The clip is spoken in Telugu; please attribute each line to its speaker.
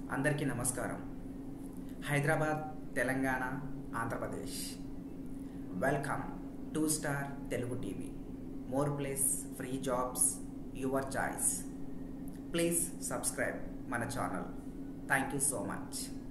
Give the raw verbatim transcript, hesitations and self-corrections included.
Speaker 1: అందరికీ నమస్కారం. Hyderabad, Telangana, Andhra Pradesh. Welcome to Star Telugu TV. More place, free jobs, your choice. Please subscribe మన ఛానల్. Thank you so much.